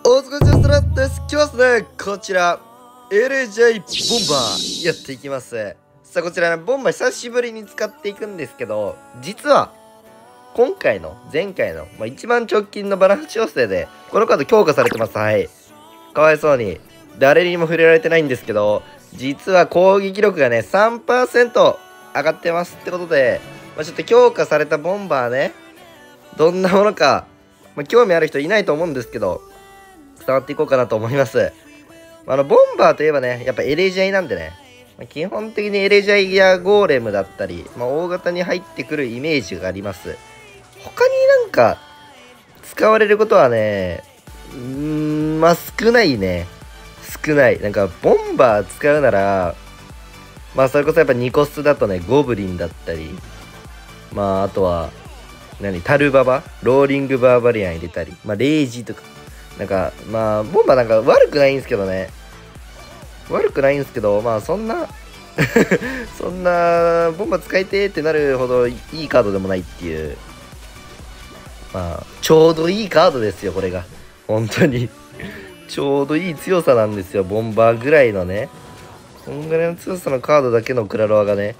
お疲れ様です。今日はですね、こちら LJ ボンバーやっていきます。さあ、こちらね、ボンバー久しぶりに使っていくんですけど、実は今回の前回の、一番直近のバランス調整でこのカード強化されてます。はい、かわいそうに誰にも触れられてないんですけど、実は攻撃力がね 3% 上がってますってことで、ちょっと強化されたボンバーね、どんなものか、興味ある人いないと思うんですけど、伝わっていこうかなと思います。ボンバーといえばね、やっぱエレジャイなんでね、基本的にエレジャイやゴーレムだったり、大型に入ってくるイメージがあります。他になんか使われることはね、少ないね。少ない。なんかボンバー使うなら、それこそやっぱニコスだとね、ゴブリンだったり、あとはタルババローリングバーバリアン入れたり、レイジとか、なんかボンバーなんか悪くないんですけどね、悪くないんですけど、そんなそんなボンバー使いてーってなるほどいいカードでもないっていう、ちょうどいいカードですよ、これが本当にちょうどいい強さなんですよ、ボンバーぐらいのね、こんぐらいの強さのカードだけのクラロワがね、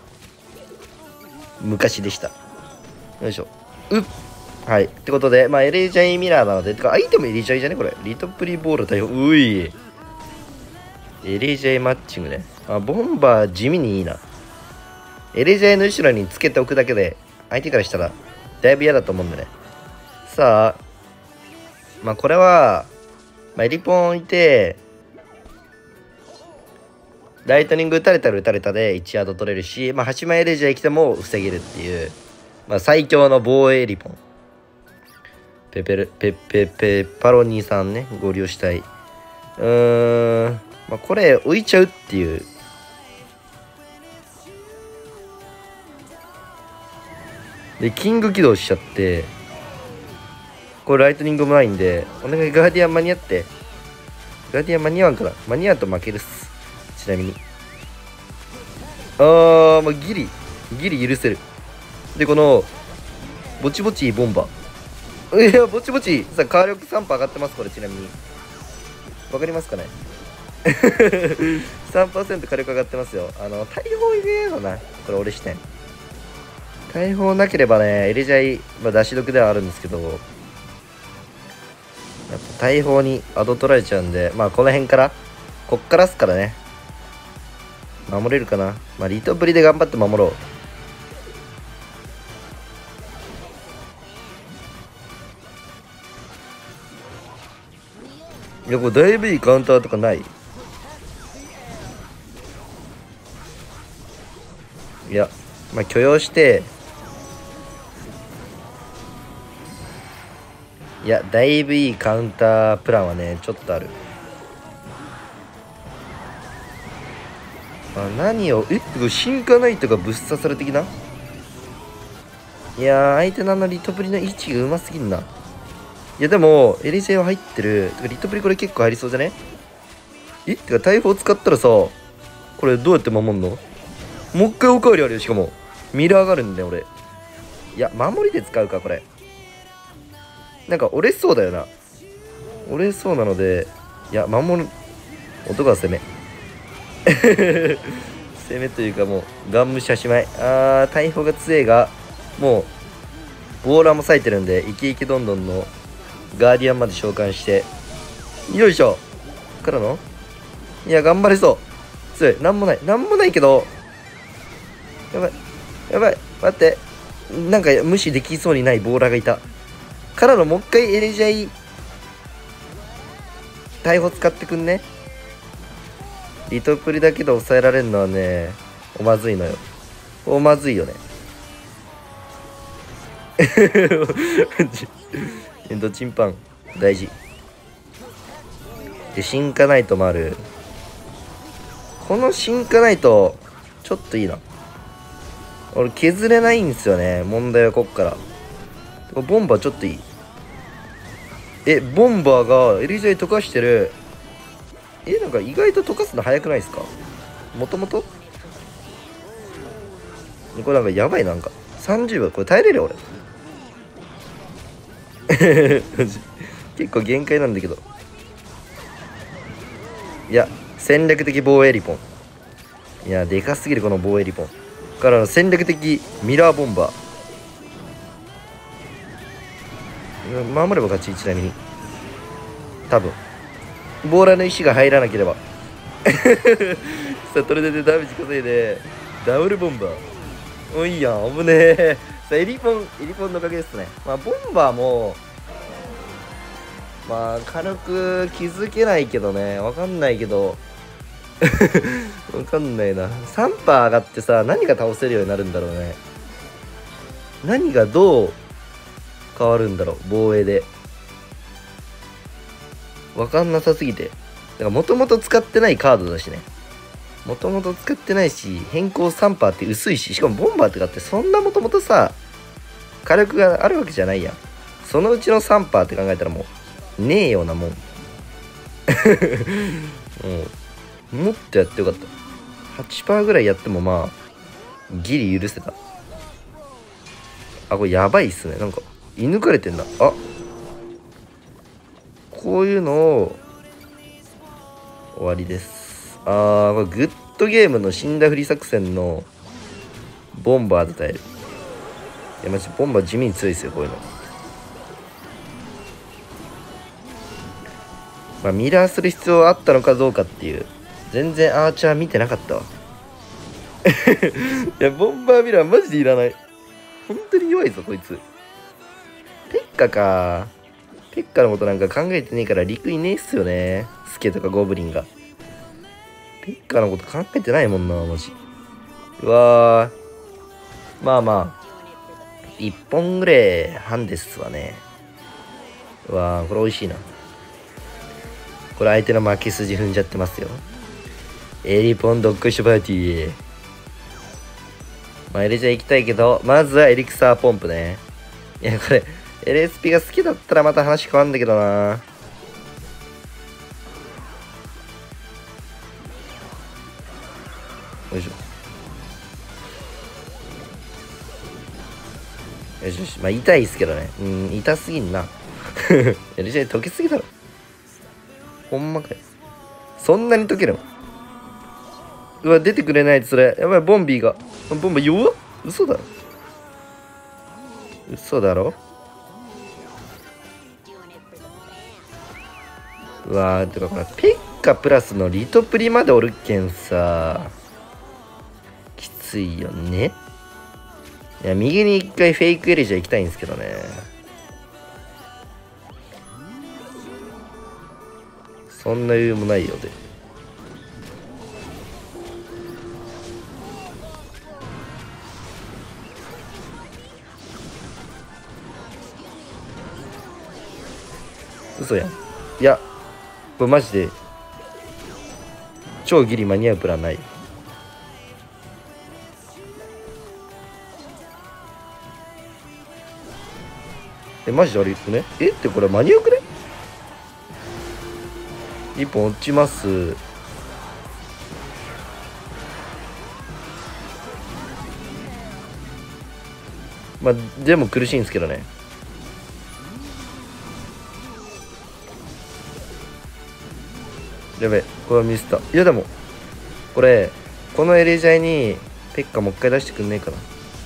昔でした。よいしょ、はい。ってことで、エレジャイミラーなので、てか、アイテムエレジャイじゃねこれ。リトプリボール対応。うい。エレジャイマッチングね。ボンバー地味にいいな。エレジャイの後ろにつけておくだけで、相手からしたら、だいぶ嫌だと思うんでね。さあ、これは、エリポン置いて、ライトニング打たれたら打たれたで1ヤード取れるし、8枚エレジャイ来ても防げるっていう、最強の防衛リポン。ペパロニーさんね、ご利用したい。これ置いちゃうっていう。で、キング起動しちゃって、これライトニングもないんで、お願いガーディアン間に合って。ガーディアン間に合わんから。間に合うと負けるっす。ちなみに。ギリ許せる。で、この、ぼちぼちボンバー。いや、ぼちぼち、さ、火力3%上がってます、これ、ちなみに。わかりますかね3% 火力上がってますよ。大砲入れような。これ、俺視点。大砲なければね、エレジャイ、出し得ではあるんですけど、やっぱ大砲にアド取られちゃうんで、この辺から、こっからっすからね。守れるかな。リトプリで頑張って守ろう。いや、これだいぶいいカウンターとかない？いや、許容して、いや、だいぶいいカウンタープランはね、ちょっとある。何を、進化ナイトがブス刺され的な？いやー、相手のリトプリの位置がうますぎんな。いや、でも、エレジェは入ってる。リトプリこれ結構入りそうじゃね？てか、大砲使ったらさ、これどうやって守んの？もう一回おかわりあるよ、しかも。ミラーがあるんだよ、俺。いや、守りで使うか、これ。なんか折れそうだよな。折れそうなので、いや、守る。音が攻め。攻めというかもう、ガン無視はしまい。大砲が強いが、もう、ボーラーも割いてるんで、イケイケどんどんのガーディアンまで召喚して、よいしょからの、いや、頑張れそう。強い。なんもないけど、やばい、待って。なんか無視できそうにないボーラーがいた。からの、もう一回エレジャイ、大砲使ってくんね。リトプリだけで抑えられるのはね、おまずいのよ。おまずいよね。エンドチンパン大事で、進化ナイトもある。この進化ナイトちょっといいな。俺削れないんですよね、問題はこっから。ボンバーちょっといい。ボンバーがエリジャイ溶かしてる。なんか意外と溶かすの早くないですか？もともとこれなんかやばい。なんか30秒これ耐えれるよ俺。結構限界なんだけど。 いや、戦略的防衛リポン。いや、でかすぎるこの防衛リポン。からの戦略的ミラーボンバー。守れば勝ち、ちなみに。多分。ボーラーの石が入らなければ。さあ、トルネでダメージ稼いで、ダブルボンバー。おいいやん、危ねえ。さあ、エリポンのおかげですね。まあ、ボンバーも、まあ、軽く気づけないけどね。わかんないけど。わかんないな。3パー上がってさ、何が倒せるようになるんだろうね。何がどう変わるんだろう、防衛で。わかんなさすぎて。だからもともと使ってないカードだしね。もともと使ってないし、変更3パーって薄いし、しかもボンバーとかってそんなもともとさ、火力があるわけじゃないやん。そのうちの3パーって考えたらもう、ねえようなもん。もっとやってよかった。8% ぐらいやってもまあ、ギリ許せた。あ、これやばいっすね。なんか、射抜かれてんだ。あ、こういうのを、終わりです。これグッドゲームの死んだふり作戦の、ボンバーで耐える。いや、マジボンバー地味に強いですよ、こういうの。まあ、ミラーする必要あったのかどうかっていう。全然アーチャー見てなかったわ。いや、ボンバーミラーマジでいらない。本当に弱いぞ、こいつ。ペッカか。ペッカのことなんか考えてねえから陸いねえっすよね。スケとかゴブリンが。ペッカのこと考えてないもんな、マジ。うわー。まあまあ。1本ぐらい半ですわね。うわー、これ美味しいな。これ相手の負け筋踏んじゃってますよ。エリポンドッグイッシュパーティー。まあ、エレジャー行きたいけど、まずはエリクサーポンプね。いや、これ、LSP が好きだったらまた話変わんだけどな。よいしょ。よしよし。まあ、痛いっすけどね。痛すぎんな。エレジャー溶けすぎだろ。ほんまかよ。そんなに溶けるの？うわ、出てくれないとそれ。やばい、ボンビーが。ボンバー弱っ。嘘だろ。嘘だろ。うわー、てかこれペッカプラスのリトプリまでおるっけんさ。きついよね。いや、右に一回フェイクエレジャー行きたいんですけどね。そんな余裕もないようで。嘘やん。いや、これマジで超ギリ間に合うプランない。マジであれね。ってこれ間に合うくね。一本落ちます。まあでも苦しいんですけどね。やべえ、これはミスった。いやでもこれこのエレジャーにペッカもう一回出してくんねえかな。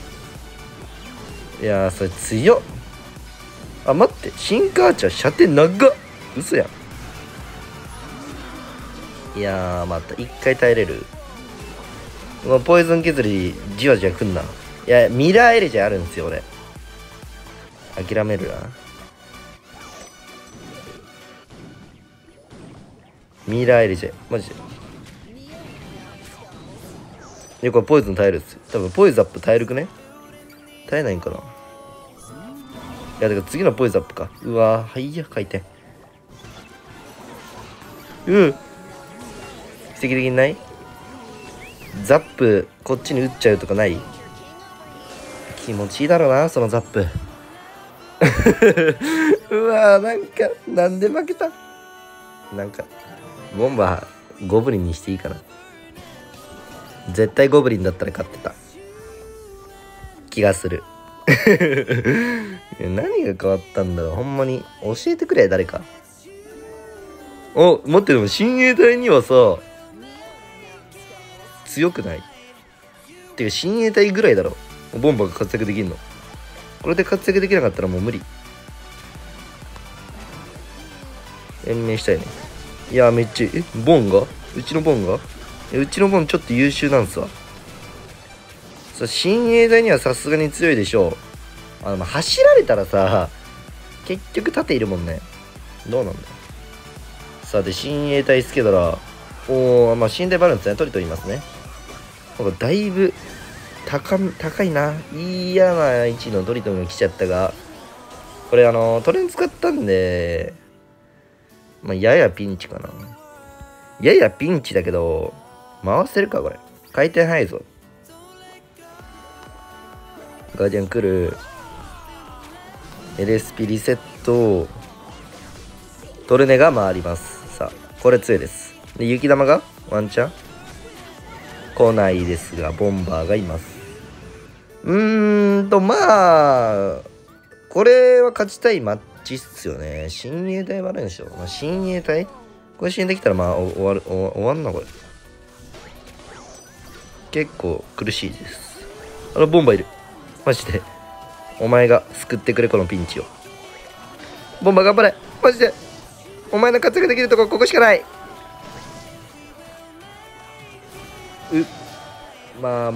いやー、それ強っ。あ、待って、シンカーチャー射程長っ。嘘やん。いやー、また一回耐えれる。ポイズン削りじわじわくんな。いや、ミラーエレジャーあるんですよ俺。諦めるな。ミラーエレジャーマジで。これポイズン耐えるっすよ。多分ポイズアップ耐えるくね。耐えないんかな。いや、だから次のポイズアップか。うわー、はいや、回転。奇跡的にない？ザップこっちに打っちゃうとかない？気持ちいいだろうな、そのザップ。うわー、なんかなんで負けた？なんかボンバーゴブリンにしていいかな。絶対ゴブリンだったら勝ってた気がする。何が変わったんだろう、ほんまに教えてくれ誰か。 お、待って、でも親衛隊にはさ、強くない？てか親衛隊ぐらいだろ。ボンバーが活躍できるの。これで活躍できなかったらもう無理。延命したいね。いや、めっちゃ、ボンがうちのボンがうちのボンちょっと優秀なんすわ。さ、親衛隊にはさすがに強いでしょう。走られたらさ、結局盾いるもんね。どうなんだ。さあ、で、親衛隊つけたら、まあ、親衛隊バルーンですね。トリトリいますね。なんかだいぶ、高いな。嫌な位置のトリトリが来ちゃったが、これトレン使ったんで、まあ、ややピンチかな。ややピンチだけど、回せるか、これ。回転早いぞ。ガーディアン来る。LSP リセット。トルネが回ります。さあ、これ強いです。で、雪玉がワンチャン来ないですが、ボンバーがいます。まあ、これは勝ちたいマッチっすよね。親衛隊はあるんでしょ。まあ、親衛隊これ親衛隊来たらまあ終わんな、これ。結構苦しいです。ボンバーいる。マジで。お前が救ってくれ、このピンチを。ボンバー頑張れ。マジで。お前の活躍できるとこ、ここしかない。まあ。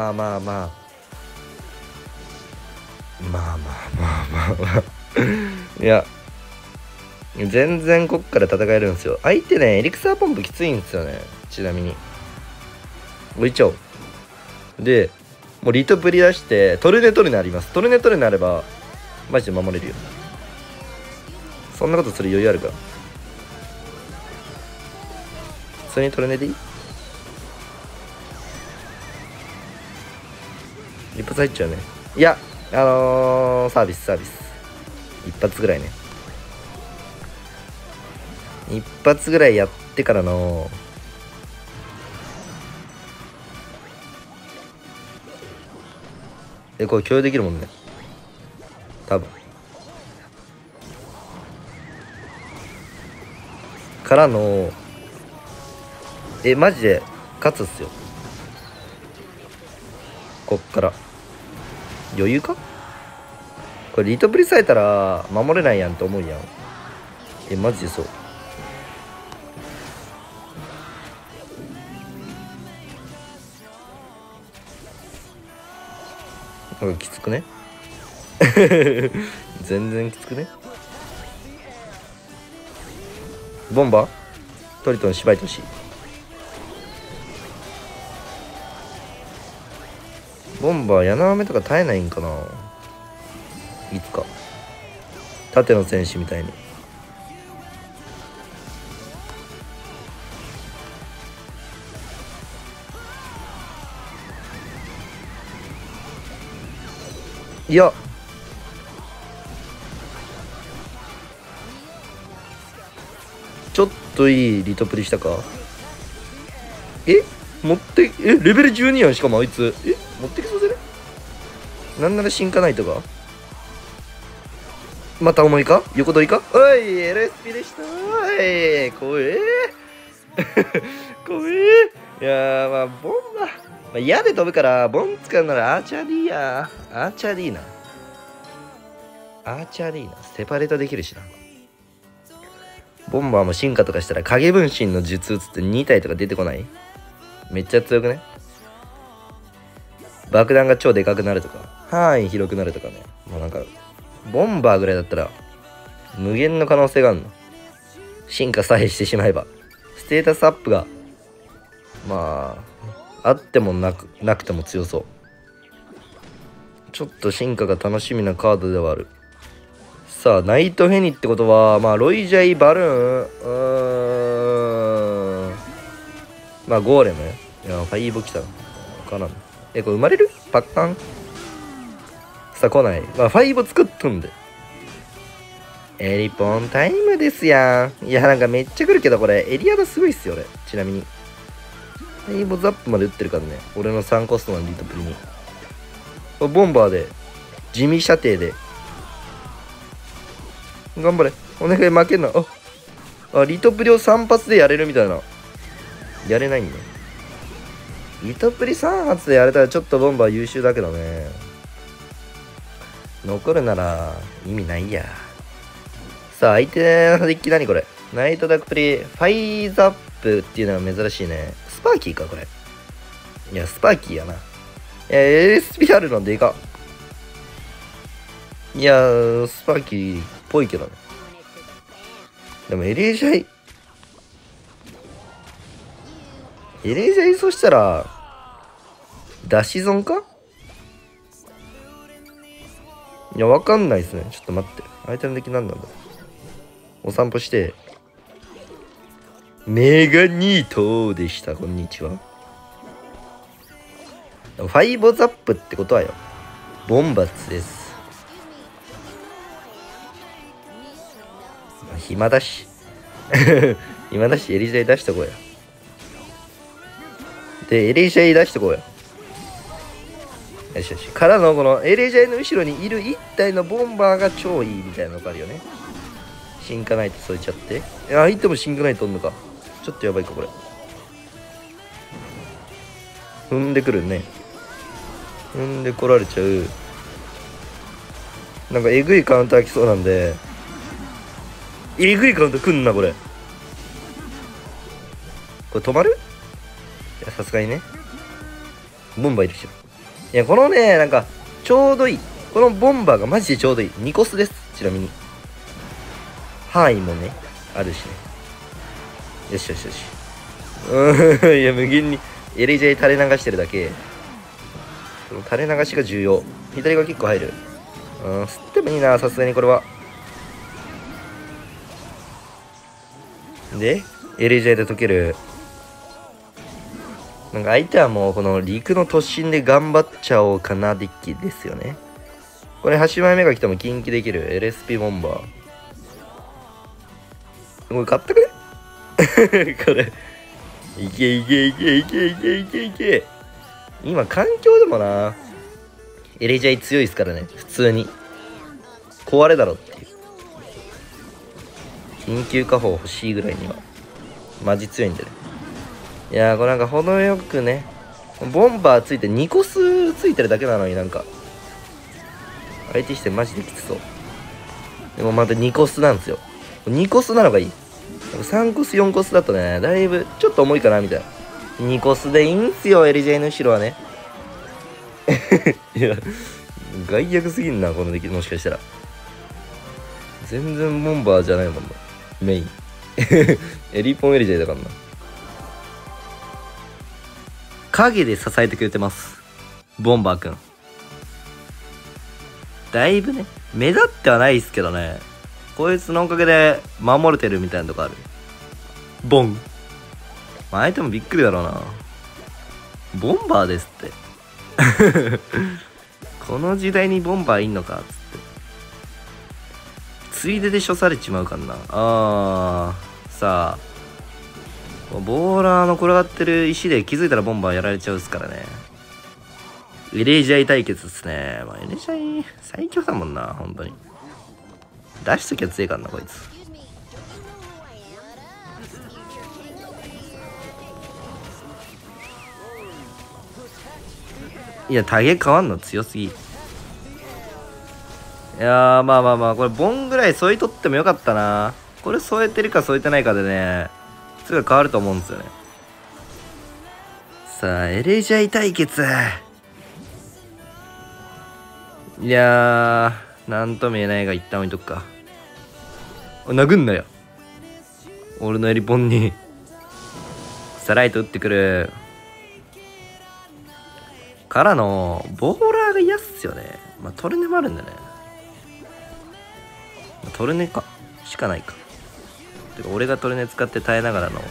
いや、全然こっから戦えるんですよ。相手ね、エリクサーポンプきついんですよね。ちなみに。置いちゃおう。で、もうリトプリ出して、トルネあります。トルネあれば、マジで守れるよ。そんなことする余裕あるから。普通にトルネでいい？一発入っちゃうね。いや、サービス。一発ぐらいね。一発ぐらいやってからの、これ共有できるもんね。多分。からの、マジで勝つっすよ。こっから。余裕か？これリトプリされたら守れないやんって思うやん。マジでそう。なんかきつくね全然きつくね。ボンバートリトン縛いてほしい。ボンバー柳雨とか耐えないんかな、いつか縦の選手みたいに。いやちょっといいリトプリしたか。レベル12やん。しかもあいつ持ってきそうぜね。なんなら進化ナイトがまた重いか横取りか。おい LSP でした。おい怖え怖え。いやまあボンバー、矢で飛ぶからボン使うならアーチャーディーや。アーチャーディーナセパレートできるしな。ボンバーも進化とかしたら影分身の術打つって2体とか出てこない？めっちゃ強くね。爆弾が超でかくなるとか範囲広くなるとかね。なんかボンバーぐらいだったら無限の可能性があるの。進化さえしてしまえばステータスアップがあってもなくても強そう。ちょっと進化が楽しみなカードではある。さあナイトフェニってことはロイジャイバルーンゴーレム。いやファイボ来たかな。これ生まれるパッカンさあ来ない。ファイボ作っとんでエリポンタイムですやん。いやなんかめっちゃ来るけどこれエリアがすごいっすよ俺。ちなみにファイボザップまで打ってるからね。俺の3コストのリトプリにボンバーで地味射程で頑張れお願い負けんな。 あ、リトプリを3発でやれるみたいな。やれないんだ。リトプリ3発でやれたらちょっとボンバー優秀だけどね。残るなら意味ないや。さあ、相手のデッキ何これ。ナイトダックプリ、ファイザップっていうのは珍しいね。スパーキーか、これ。いや、スパーキーやな。いや、LSP あるのでか。いや、スパーキーっぽいけどね。でもエレージャイそしたら、ダシゾンか。いや、わかんないっすね。ちょっと待って。相手のデッキ何なんだ。お散歩して。メガニートでした。こんにちは。ファイボザップってことはよ。ボンバツです。暇だし。暇だし、エリジャイ出しとこうや。で、エリジャイ出しとこうや。よしよし。からの、このエリジャイの後ろにいる1体のボンバーが超いいみたいなのがあるよね。シンカナイト添えちゃって。相手もシンカナイトおんのか。ちょっとやばいか、これ。踏んでくるね。踏んでこられちゃう。なんかえぐいカウンター来そうなんで。えぐいカウンター来んな、これ。これ止まる？いや、さすがにね。ボンバーいるし。いや、このね、なんか、ちょうどいい。このボンバーがマジでちょうどいい。2コスです。ちなみに。範囲もね、あるしね。よしよしよし。いや、無限にエレジャイ垂れ流してるだけ。その垂れ流しが重要。左が結構入る。吸ってもいいな、さすがにこれは。で、エレジャイで解ける。なんか相手はもうこの陸の突進で頑張っちゃおうかなデッキですよね。これ8枚目が来ても近畿できる LSP ボンバー。これ買ったくねこれ。いけいけいけいけいけいけいけ。今環境でもな、エレジャイ強いですからね。普通に。壊れだろっていう。緊急下砲欲しいぐらいには。マジ強いんでね。いやー、これなんか程よくね、ボンバーついて2コスついてるだけなのになんか、相手してマジできつそう。でもまた2コスなんですよ。2コスなのがいい。3コス4コスだとね、だいぶちょっと重いかなみたいな。2コスでいいんすよ、エリジャイの後ろはね。いや、害悪すぎんな、この出来、もしかしたら。全然ボンバーじゃないもんな。メイン。エリポンエリジャイだからな。影で支えてくれてます。ボンバーくん。だいぶね、目立ってはないですけどね。こいつのおかげで守れてるみたいなとこある。ボン。まあ、相手もびっくりだろうな。ボンバーですって。この時代にボンバーいんのかっつって。ついでで処されちまうかな。さあ。ボーラーの転がってる石で気づいたらボンバーやられちゃうっすからね。エレジャイ対決っすね。まあ、エレジャイ最強だもんな、本当に。出しときゃ強いからな、こいつ。いや、タゲ変わんの強すぎ。いやー、まあまあまあ、これボンぐらい添えとってもよかったな。これ添えてるか添えてないかでね、すぐ変わると思うんですよね。さあ、エレジャイ対決。いやー、なんとも言えないが一旦置いとくか。殴んなよ。俺のエリポンに。さあ、ライト打ってくる。からの、ボーラーが嫌っすよね。まあ、トルネもあるんだね。まあ、トルネか。しかないか。てか、俺がトルネ使って耐えながらの。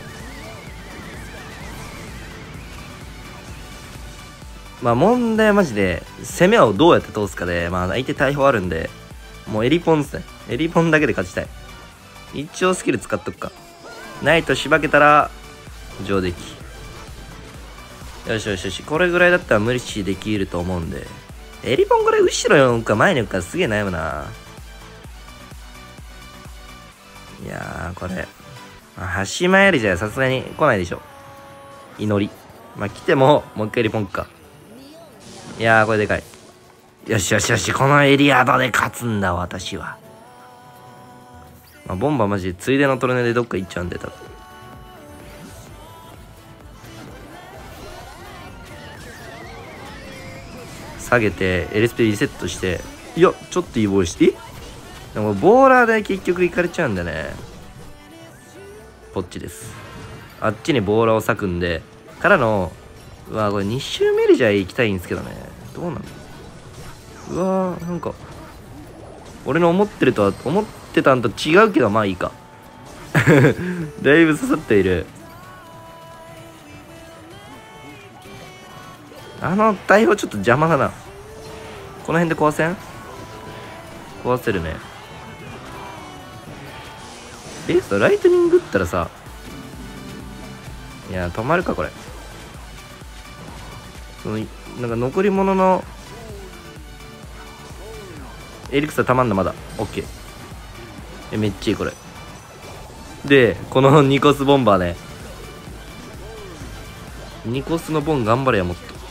まあ、問題はマジで、攻めをどうやって通すかで、まあ、相手大砲あるんで、もうエリポンですね。エリポンだけで勝ちたい。一応スキル使っとくか。ナイトしばけたら、上出来。よしよしよし。これぐらいだったら無理しできると思うんで。エリポンこれ後ろに置くか前に置くかすげえ悩むな。いやー、これ。 端前りじゃさすがに来ないでしょ。祈り。まあ来ても、もう一回リポンクか。いやー、これでかい。よしよしよし、このエリアドで勝つんだ、私は。まあ、ボンバーマジでついでのトルネでどっか行っちゃうんで、多分。下げて、LSP リセットして、いや、ちょっといいボールして、でもボーラーで結局行かれちゃうんだね。こっちです。あっちにボーラーを割くんで、からの、うわー、これ2周目でじゃ行きたいんですけどね。どうなの？うわー、なんか、俺の思ってたんと違うけど、まあいいか。だいぶ刺さっている。台風ちょっと邪魔だな。この辺で壊せん？壊せるね。ライトニング打ったらさ、いや、止まるか、これ。なんか残り物の、エリクサたまんだ、まだ。オッケー。めっちゃいい、これ。で、このニコスボンバーね。ニコスのボン頑張れや、もっと。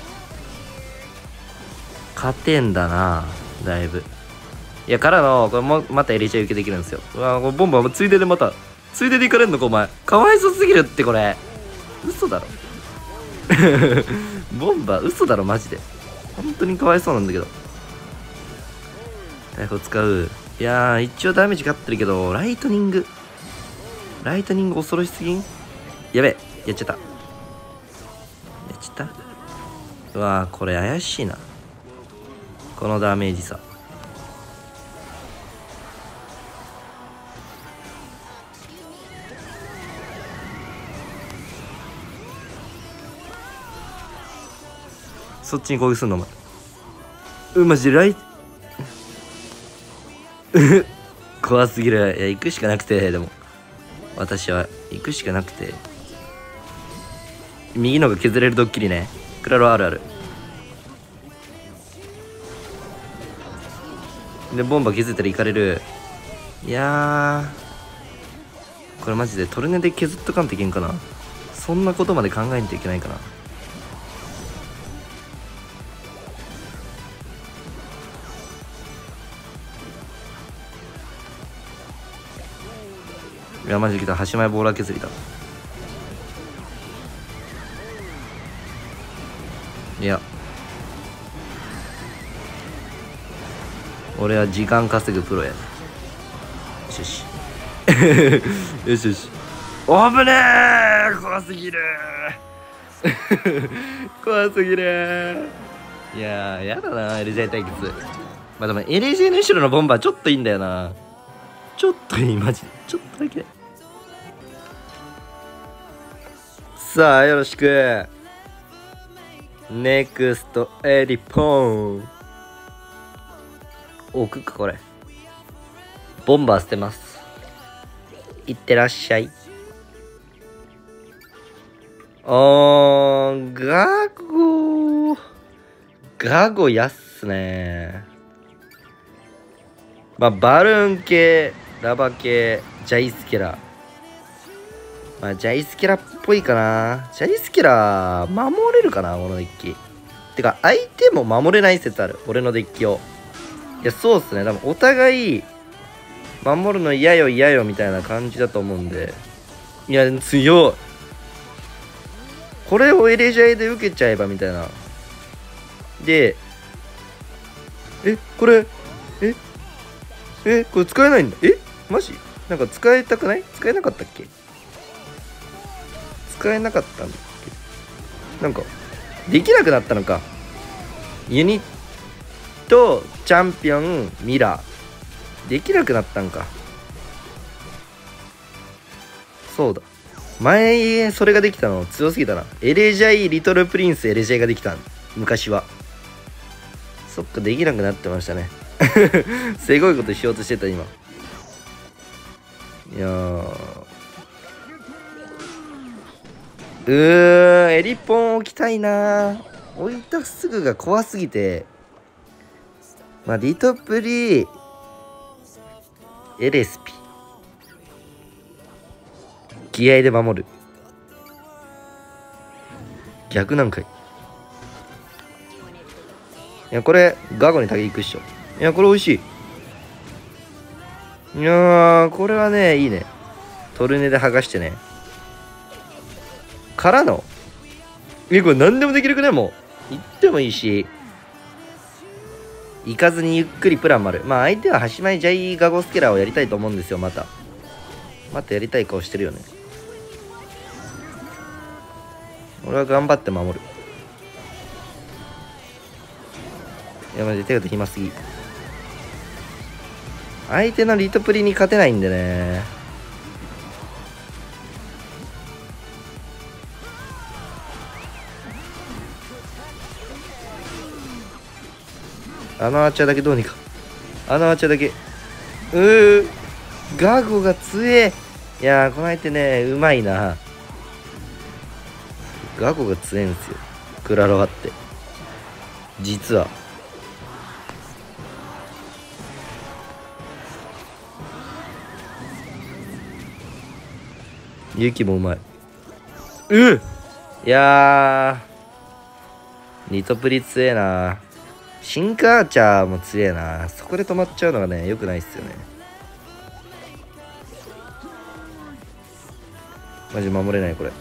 勝てんだな、だいぶ。いや、からの、これも、またエリチャ受けできるんですよ。うわ、これボンバー、ついででまた、ついででいかれんのか、お前。かわいそすぎるって、これ。嘘だろ。ボンバー、嘘だろ、マジで。本当にかわいそうなんだけど。逮捕使う。いやー、一応ダメージ勝ってるけど、ライトニング恐ろしすぎん？やべえ、やっちゃった。うわー、これ怪しいな。このダメージさ。そっちに攻撃すんのお前。マジで怖すぎる。いや、行くしかなくて、でも私は行くしかなくて。右のが削れるドッキリね。クラロあるある。でボンバ削ったら行かれる。いやー、これマジでトルネで削っとかんといけんかな。そんなことまで考えんといけないかな。いやマジで来た。端前ボーラー削りだ。いや、俺は時間稼ぐプロや。よしよし。よしよし。おぶねー、怖すぎる怖すぎる。いやー、やだな、LJ 対決。まあでも LJ の後ろのボンバーちょっといいんだよな。ちょっといい、マジで。ちょっとだけ。さあ、よろしく。ネクストエリポーン。置くか、これ。ボンバー捨てます。いってらっしゃい。ガゴやっすね。まあ、バルーン系、ラバ系、ジャイスケラ。まあ、ジャイスケラっぽいかな。ジャイスケラ、守れるかな、このデッキ。てか、相手も守れない説ある。俺のデッキを。いや、そうっすね。多分、お互い、守るの嫌よ嫌よみたいな感じだと思うんで。いや、強い。これをエレジャイで受けちゃえばみたいな。で、これ使えないんだ。マジ？なんか使えたくない？使えなかったっけ？使えなかったんだっけ？なんか、できなくなったのか。ユニット、チャンピオン、ミラー。できなくなったんか。そうだ。前、それができたの強すぎたな。エレジャイ、リトルプリンス、エレジャイができた。昔は。そっか、できなくなってましたね。すごいことしようとしてた、今。いやー。エリポン置きたいな。置いたすぐが怖すぎて。まあ、リトプリ、エレスピ。 気合で守る。逆なんかい。いや、これ、ガゴに竹いくっしょ。いや、これ美味しい。いやー、これはね、いいね。トルネで剥がしてね。からの、これ何でもできるくね？もう。行ってもいいし。行かずにゆっくりプラン丸。まあ、相手は端前ジャイガゴスケラーをやりたいと思うんですよ、また。またやりたい顔してるよね。俺は頑張って守る。いや、マジで手が暇すぎ。相手のリトプリに勝てないんでね。あのアーチャーだけどうにか。あのアーチャーだけ。ガゴが強え。いやー、この相手ね、うまいな。ガゴが強えんすよ。クラロワって。実は。ユキもうまい。いやー、リトプリ強えな。シンカーチャーも強えな。そこで止まっちゃうのがね、良くないっすよね。マジ守れないこれ。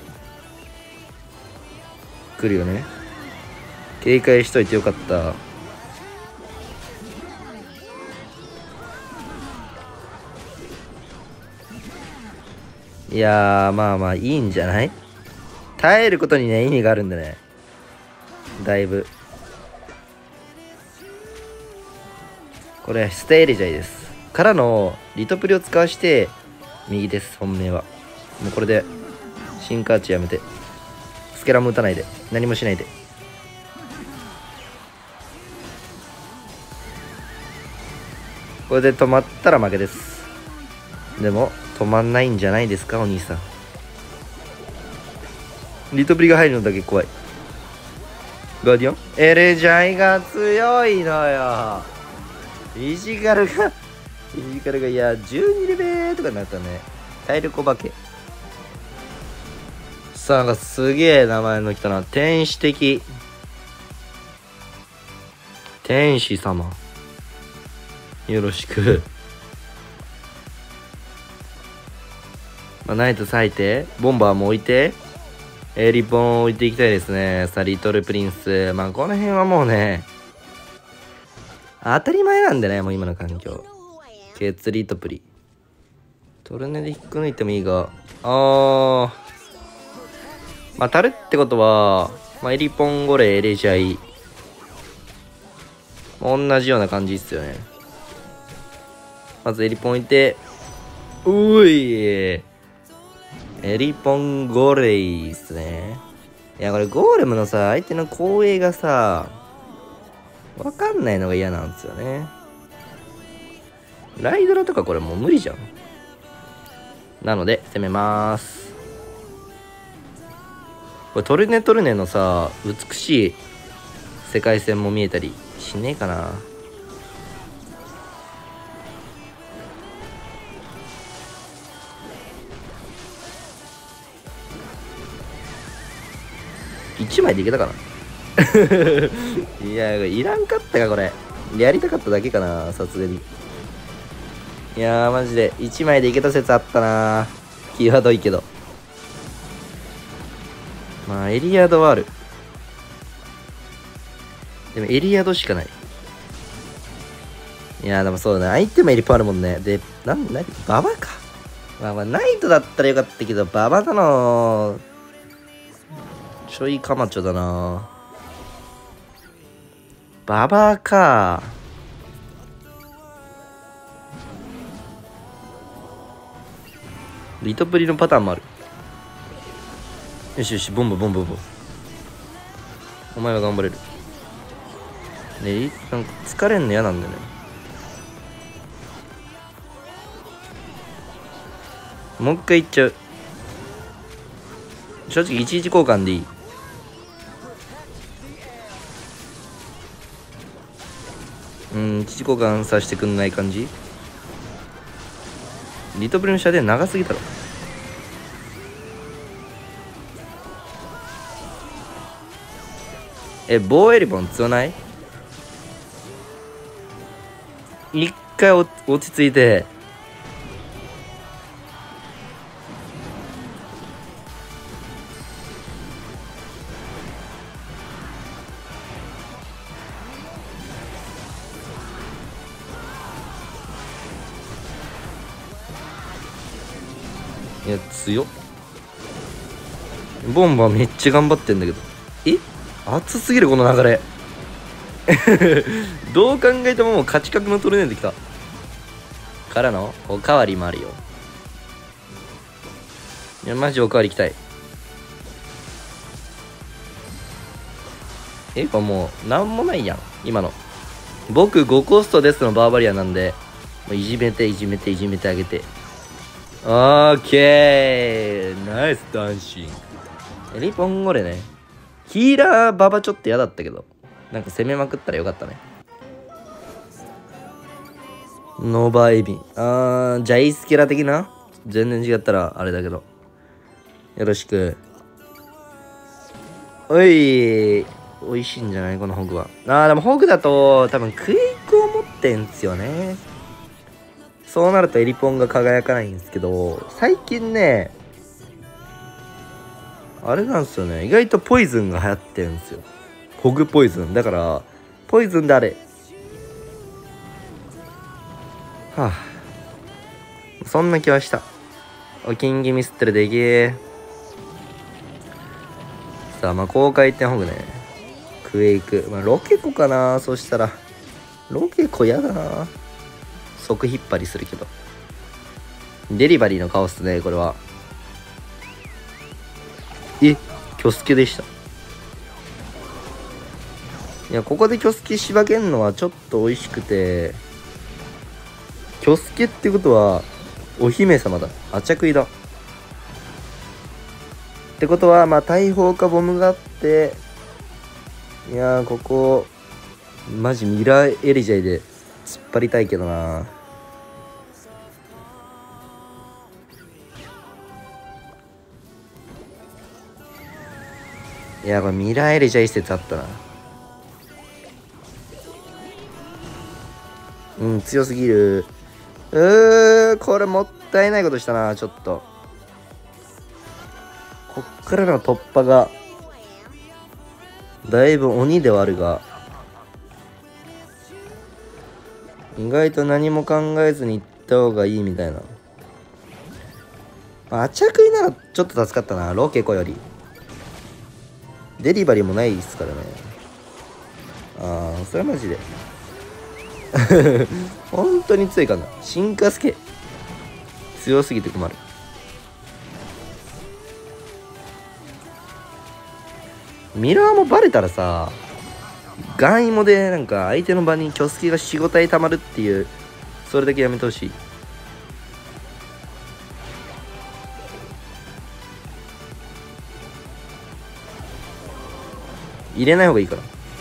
来るよね。警戒しといてよかった。いやー、まあまあいいんじゃない？耐えることにね、意味があるんでね。だいぶ。これ、ステイレジャイです。からの、リトプリを使わして、右です、本命は。もうこれで、シンカーチやめて。スケラム打たないで。何もしないで。これで止まったら負けです。でも、止まんないんじゃないですか、お兄さん。リトプリが入るのだけ怖い。ガーディオンエレジャイが強いのよ。フィジカルが、いや、12レベルとかになったね。体力お化け。さあ、なんかすげえ名前の人な。天使的。天使様。よろしく。まあ、ナイト割いて、ボンバーも置いて、リボンを置いていきたいですね。さあ、リトルプリンス。まあ、この辺はもうね、当たり前なんでね、もう今の環境。ケツリトプリ。トルネで引っこ抜いてもいいが、まあ、タルってことは、まあ、エリポンゴレ、エレジャイ。同じような感じっすよね。まずエリポン置いて、エリポンゴレイっすね。いや、これゴーレムのさ、相手の後衛がさ、わかんないのが嫌なんですよね。ライドラとかこれもう無理じゃん。なので、攻めまーす。これトルネのさ、美しい世界線も見えたりしねえかな。1枚でいけたかな。いや、いらんかったかこれ。やりたかっただけかな、さすがに。いやー、マジで1枚でいけた説あったな。際どいけど。まあエリアドはある。でもエリアドしかない。いやー、でもそうだね、相手もエリパあるもんね。で、ババか。まあナイトだったらよかったけど、ババだのちょいカマチョだな。ババか。リトプリのパターンもある。よしよし、ボンボ。お前は頑張れる。ね、なんか疲れんの嫌なんだよね。もう一回いっちゃう。正直11交換でいい。一時交換させてくんない感じ。リトプリの射程長すぎだろ。 棒エリボン強ない？一回落ち着いて。いや、強っ。ボンバーめっちゃ頑張ってんだけど。熱すぎるこの流れ。どう考えてももう勝ち確のトルネードきた。からのおかわりもあるよ。いや、マジおかわり行きたい。これもう、なんもないやん。今の。僕5コストですのバーバリアなんで、もういじめてあげて。オーケーナイスダンシング。エリポンゴレね。ヒーラーババちょっと嫌だったけど、なんか攻めまくったらよかったね。ノーバーエビン。ジャイスケラ的な？全然違ったらあれだけど。よろしく。おい。美味しいんじゃないこのホグは。でもホグだと多分クエイクを持ってんすよね。そうなるとエリポンが輝かないんですけど、最近ね、あれなんですよね。意外とポイズンが流行ってるんですよ。ホグポイズン。だから、ポイズンであれ。そんな気はした。お金気ミスってるでけー。さあ、高回転ホグね。クエイク。ロケコかな。そしたら。ロケコやだな。即引っ張りするけど。デリバリーの顔っすね、これは。キョスケでした。いや、ここでキョスケしばけんのはちょっと美味しくて、キョスケってことは、お姫様だ。アチャクイだ。ってことは、大砲かボムがあって、いやー、ここ、マジミラーエリジャイで突っ張りたいけどな。いや、これミラーエリジャイ説あったな。強すぎる。これもったいないことしたな、ちょっと。こっからの突破が、だいぶ鬼ではあるが、意外と何も考えずに行った方がいいみたいな。アチャクイならちょっと助かったな、ロケコより。デリバリーもないですからね。それはマジで。本当に強いかな。進化スケ。強すぎて困る。ミラーもバレたらさ、ガンイモでなんか相手の場にキョスケが 4,5 体溜まるっていう、それだけやめてほしい。入れない方がいいから。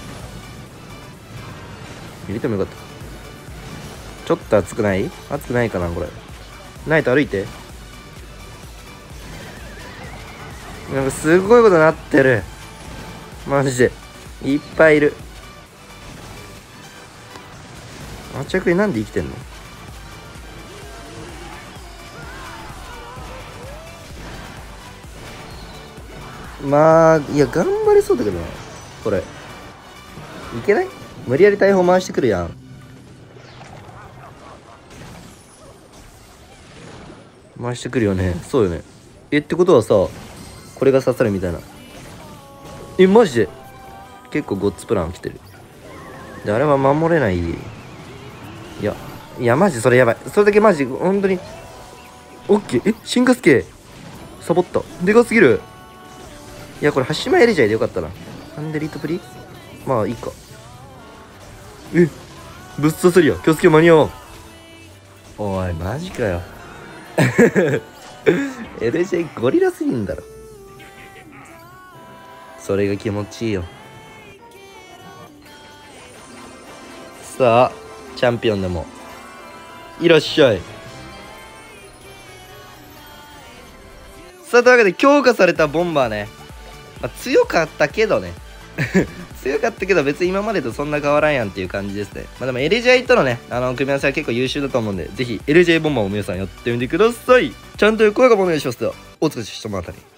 入れてもよかった。ちょっと熱くない？熱くないかなこれ。ないと歩いて。なんかすごいことなってる。マジで。いっぱいいる。アチャクイなんで生きてんの？いや、頑張れそうだけどな。これ。いけない？無理やり大砲回してくるやん。回してくるよね。そうよね。ってことはさ、これが刺さるみたいな。マジで結構ゴッツプラン来てる。で、あれは守れない。いや、マジそれやばい。それだけマジ、本当に。オッケー。進化スケサボった。でかすぎる。いや、これ、端前エレジャイでよかったな。なんでリートプリいいか。ぶっ刺さりや。気をつけ間に合わん。おい、マジかよ。エレジャイゴリラすぎんだろ。それが気持ちいいよ。さあ、チャンピオンでも。いらっしゃい。さあ、というわけで強化されたボンバーね。強かったけどね。 強かったけど別に今までとそんな変わらんやんっていう感じですね。まあでも LJ とのね、組み合わせは結構優秀だと思うんで、ぜひ LJ ボンバーを皆さんやってみてください。ちゃんと声がお願いします。では、お疲れ様でした。またね。